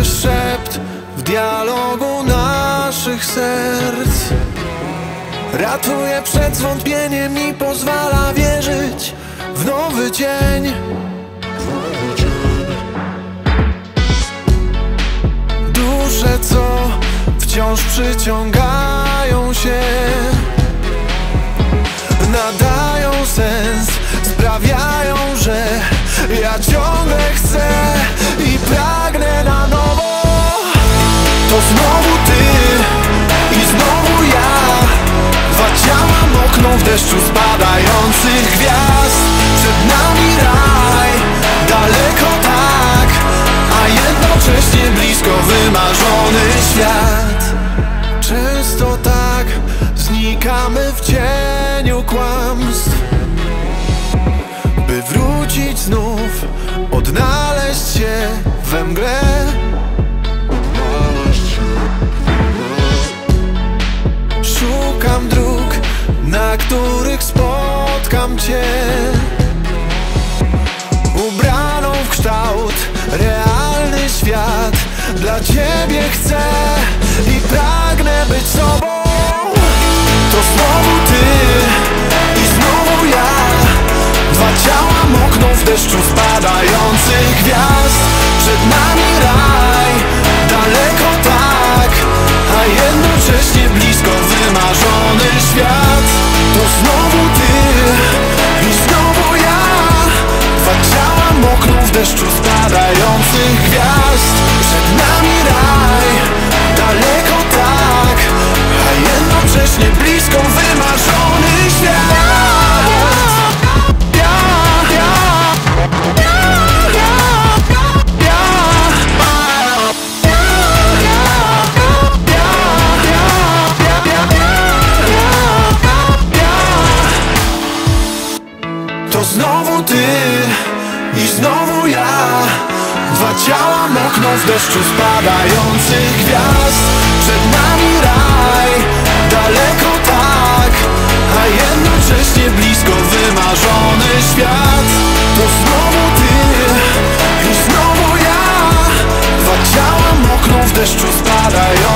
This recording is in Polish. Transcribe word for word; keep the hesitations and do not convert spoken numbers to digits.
cichy szept w dialogu naszych serc. Ratuje przed zwątpieniem i pozwala wierzyć w nowy dzień. Dusze, co wciąż przyciągają się, nadają sens, sprawiają, że ja ciągle chcę i pragnę na nowo. To znowu ty i znowu ja. Dwa ciała mokną w deszczu spadających gwiazd. Przed nami raj, daleko tak, a jednocześnie blisko wymarzony świat. Często tak znikamy w cieniu kłamstw, by wrócić znów, odnaleźć się we mgle. Szukam dróg, na których spotkam cię, ubraną w kształt realny świat. Dla ciebie chcę i pragnę być sobą. To znowu ty i znowu ja. Dwa ciała mokną w deszczu spadających gwiazd. Przed nami raj, daleko tak, a jednocześnie blisko wymarzony świat. To znowu ty i znowu ja. Dwa ciała mokną w deszczu spadających gwiazd. Przed nami raj, daleko tak, a jednocześnie blisko wymarzony świat. To znowu ty i znowu ja. Dwa ciała mokną w deszczu spadających gwiazd. Przed nami raj, daleko tak, a jednocześnie blisko wymarzony świat. To znowu ty i znowu ja. Dwa ciała mokną w deszczu spadających